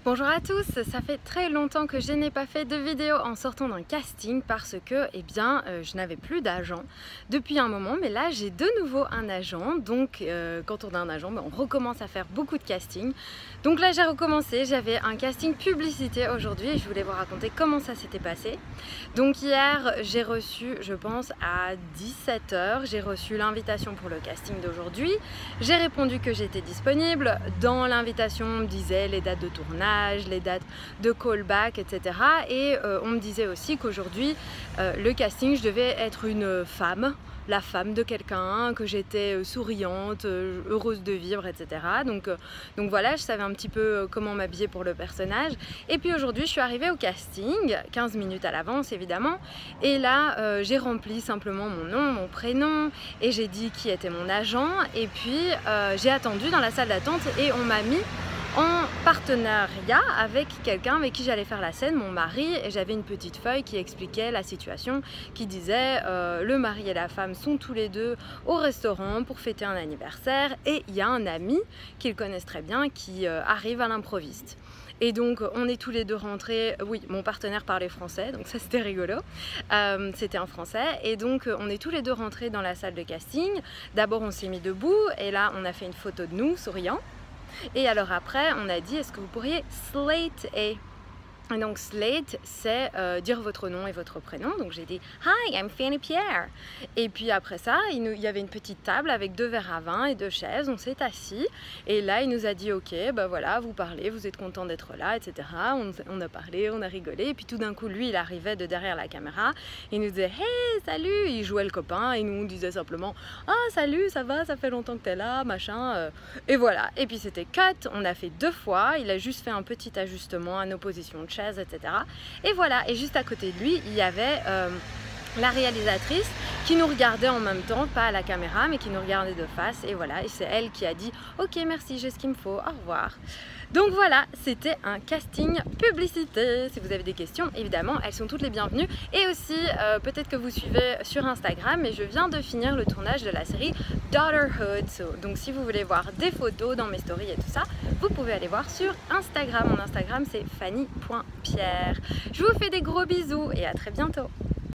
Bonjour à tous, ça fait très longtemps que je n'ai pas fait de vidéo en sortant d'un casting parce que je n'avais plus d'agent depuis un moment, mais là j'ai de nouveau un agent. Donc quand on a un agent, on recommence à faire beaucoup de casting. Donc là j'ai recommencé, j'avais un casting publicité aujourd'hui et je voulais vous raconter comment ça s'était passé. Donc hier j'ai reçu, je pense à 17 h, j'ai reçu l'invitation pour le casting d'aujourd'hui. J'ai répondu que j'étais disponible. Dans l'invitation on me disait les dates de tournage, les dates de callback, etc. Et on me disait aussi qu'aujourd'hui, le casting, je devais être une femme, la femme de quelqu'un, que j'étais souriante, heureuse de vivre, etc. Donc voilà, je savais un petit peu comment m'habiller pour le personnage. Et puis aujourd'hui, je suis arrivée au casting, 15 minutes à l'avance évidemment. Et là, j'ai rempli simplement mon nom, mon prénom, et j'ai dit qui était mon agent. Et puis, j'ai attendu dans la salle d'attente et on m'a mis en partenariat avec quelqu'un avec qui j'allais faire la scène, mon mari, et j'avais une petite feuille qui expliquait la situation, qui disait le mari et la femme sont tous les deux au restaurant pour fêter un anniversaire et il y a un ami qu'ils connaissent très bien qui arrive à l'improviste. Et donc on est tous les deux rentrés, oui mon partenaire parlait français donc ça c'était rigolo, c'était en français, et donc on est tous les deux rentrés dans la salle de casting. D'abord on s'est mis debout et là on a fait une photo de nous souriant. Et alors après, on a dit, est-ce que vous pourriez slate a? Et donc slate, c'est dire votre nom et votre prénom. Donc j'ai dit Hi, I'm Fanny Pierre. Et puis après ça, il y avait une petite table avec 2 verres à vin et 2 chaises. On s'est assis. Et là, il nous a dit ok, bah voilà, vous parlez, vous êtes content d'être là, etc. On a parlé, on a rigolé. Et puis tout d'un coup, lui, il arrivait de derrière la caméra. Il nous disait hey, salut. Il jouait le copain. Et nous, on disait simplement ah, salut, ça va, ça fait longtemps que t'es là, machin. Et voilà. Et puis c'était cut. On a fait 2 fois. Il a juste fait un petit ajustement à nos positions de chaise, etc. Et voilà, et juste à côté de lui, il y avait la réalisatrice qui nous regardait en même temps, pas à la caméra, mais qui nous regardait de face. Et voilà, et c'est elle qui a dit ok, merci, j'ai ce qu'il me faut, au revoir. Donc voilà, c'était un casting publicité. Si vous avez des questions, évidemment, elles sont toutes les bienvenues. Et aussi, peut-être que vous suivez sur Instagram, mais je viens de finir le tournage de la série Daughterhood. Donc si vous voulez voir des photos dans mes stories et tout ça, vous pouvez aller voir sur Instagram. Mon Instagram, c'est fanny.pierre. Je vous fais des gros bisous et à très bientôt.